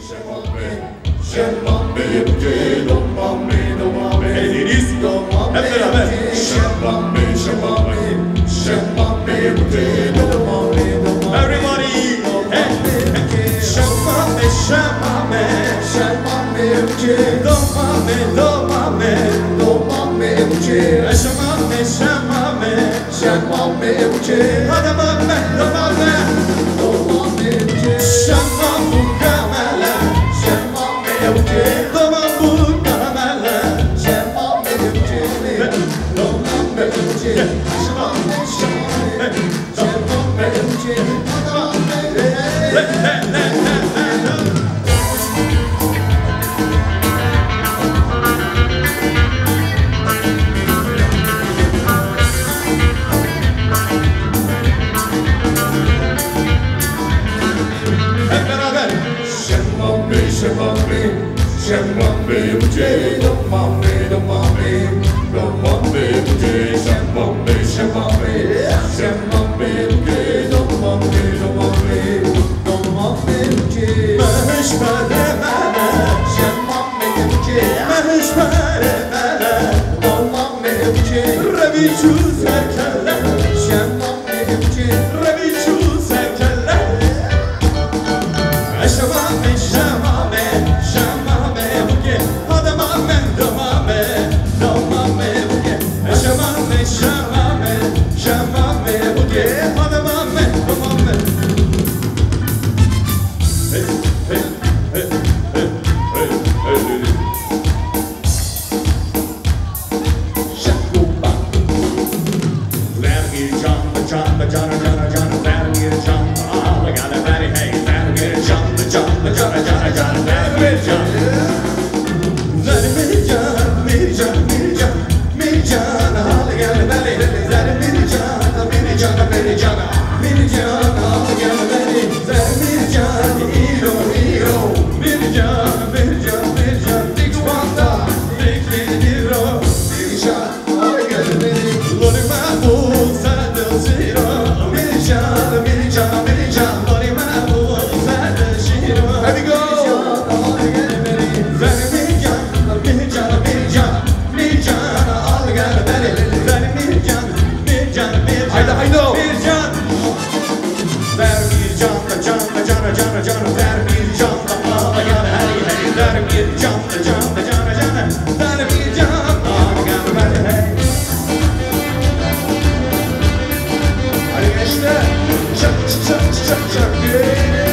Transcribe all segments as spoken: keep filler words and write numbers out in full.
Hey ladies, hep beraber. Everybody, hey. Şamame, şamame, şamame uçe, domame, domame, domame uçe, şamame, şamame, şamame uçe, adamame, domame, domame uçe, şamamu kamala, şamame uçe, domamu kamala, şamame uçe, domame uçe, şamame, şamame, şamame uçe, adamame, hey, hey, hey. Şamame uçe, domame, domame, domame uçe, şamame, şamame, şamame uçe, domame, domame, domame uçe. Meş pare mele, şamame uçe, meş pare mele, domame uçe. Revi çuz erkele, şamame uçe, revi çuz erkele. Şamame, şamame, şamame uçe, adamame, domame, domame uçe. Şamame, şamame, şamame uçe, adamame, domame. Hey, hey, hey, hey, hey, hey, hey. Şakupa. Ver bir canlı, canlı, canlı, canlı, canlı, ver bir canlı. Ah, we got a very hey, ver bir canlı, canlı, canlı, canlı, canlı, ver bir canlı. Ver bir canlı, bir canlı, bir canlı, bir canlı, ah, we got a very hey, ver bir canlı, bir canlı, bir canlı, bir canlı, ah, we got a very, ver bir canlı, hero, hero, bir canlı, bir canlı, bir canlı, big wanda, big hero, bir canlı, ah, we got a very, Lord my fool, sad zero, bir canlı, bir canlı, bir canlı, Lord my fool, sad zero. Here we go. Very big canlı, bir canlı, bir canlı, bir canlı, ah, we got a very, very bir canlı, bir canlı, bir canlı, haydi haydi, bir canlı. Ver bir canlı, canlı, canlı, canlı, canlı, ver bir canlı, ah, we got a hey, hey, ver bir canlı, canlı, canlı, canlı, ver bir canlı, ah, we got a very hey. Hadi gençler, çak çak çak çak, yeah.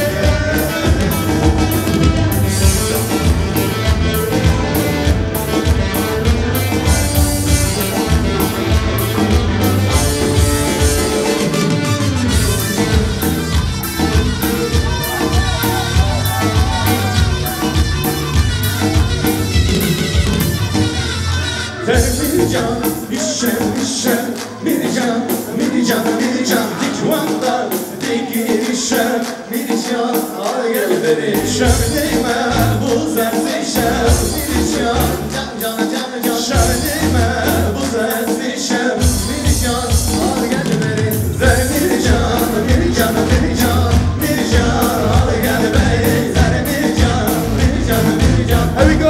Ver bir can, işem, işem, bir can, bir can, bir can, dik vanda, dik işem, bir can, al gel beri, şöyleyme, bu zerzeşem, bir can, can, can, can, can, şöyleyme, bu zerzeşem, bir can, al gel beri, ver bir can, bir can, bir can, bir can, al gel beri, ver bir can, bir can, bir can, here we go.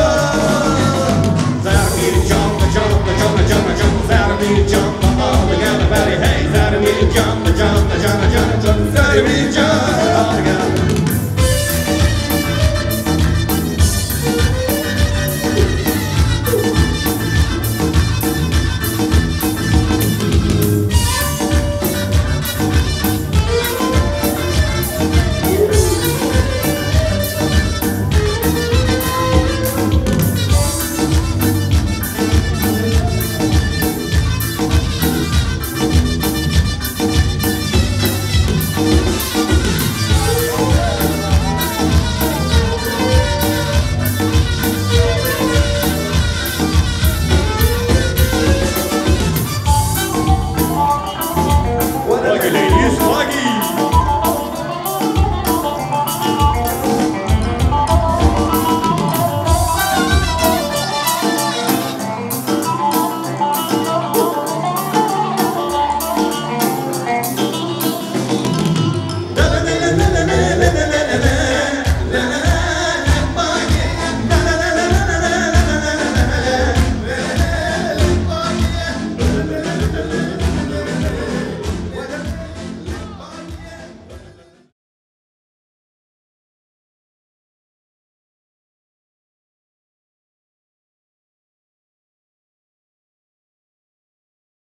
Bir canlı, ah, we got a very hey, zara bir canlı, canlı, canlı, canlı, canlı, zara bir canlı, ah, we got Swaggy ladies, swaggy!